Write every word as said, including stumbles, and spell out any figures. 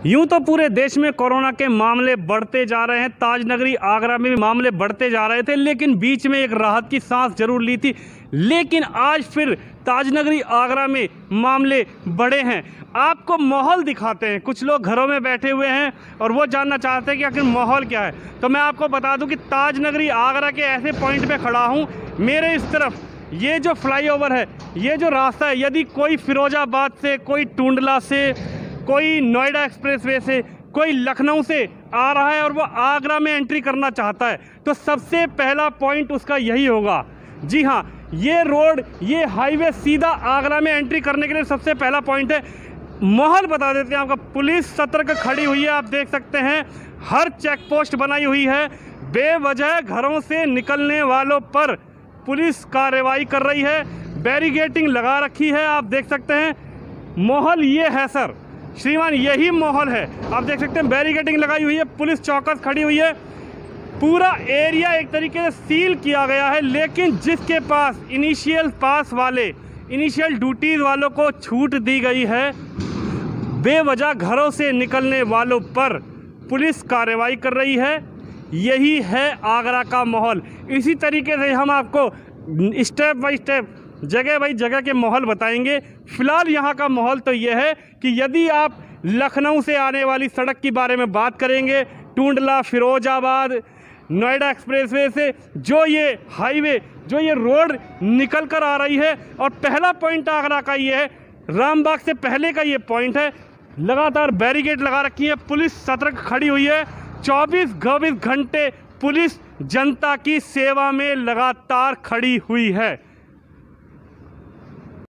यूं तो पूरे देश में कोरोना के मामले बढ़ते जा रहे हैं। ताजनगरी आगरा में भी मामले बढ़ते जा रहे थे, लेकिन बीच में एक राहत की सांस जरूर ली थी। लेकिन आज फिर ताजनगरी आगरा में मामले बढ़े हैं। आपको माहौल दिखाते हैं। कुछ लोग घरों में बैठे हुए हैं और वो जानना चाहते हैं कि आखिर माहौल क्या है। तो मैं आपको बता दूं कि ताजनगरी आगरा के ऐसे पॉइंट पे खड़ा हूं। मेरे इस तरफ ये जो फ्लाईओवर है, ये जो रास्ता है, यदि कोई फिरोजाबाद से, कोई टूंडला से, कोई नोएडा एक्सप्रेसवे से, कोई लखनऊ से आ रहा है और वो आगरा में एंट्री करना चाहता है, तो सबसे पहला पॉइंट उसका यही होगा। जी हाँ, ये रोड, ये हाईवे सीधा आगरा में एंट्री करने के लिए सबसे पहला पॉइंट है। माहौल बता देते हैं आपका। पुलिस सतर्क खड़ी हुई है, आप देख सकते हैं। हर चेक पोस्ट बनाई हुई है। बेवजह घरों से निकलने वालों पर पुलिस कार्रवाई कर रही है। बैरिकेडिंग लगा रखी है, आप देख सकते हैं। माहौल ये है सर, श्रीमान, यही माहौल है। आप देख सकते हैं बैरिकेडिंग लगाई हुई है, पुलिस चौकस खड़ी हुई है। पूरा एरिया एक तरीके से सील किया गया है। लेकिन जिसके पास इनिशियल पास वाले, इनिशियल ड्यूटीज़ वालों को छूट दी गई है, बेवजह घरों से निकलने वालों पर पुलिस कार्रवाई कर रही है। यही है आगरा का माहौल। इसी तरीके से हम आपको स्टेप बाय स्टेप, जगह बाई जगह के माहौल बताएंगे। फ़िलहाल यहाँ का माहौल तो ये है कि यदि आप लखनऊ से आने वाली सड़क के बारे में बात करेंगे, टूंडला, फिरोजाबाद, नोएडा एक्सप्रेसवे से जो ये हाईवे, जो ये रोड निकल कर आ रही है, और पहला पॉइंट आगरा का ये है, रामबाग से पहले का ये पॉइंट है। लगातार बैरिकेड लगा रखी है, पुलिस सतर्क खड़ी हुई है। चौबीस चौबीस घंटे पुलिस जनता की सेवा में लगातार खड़ी हुई है।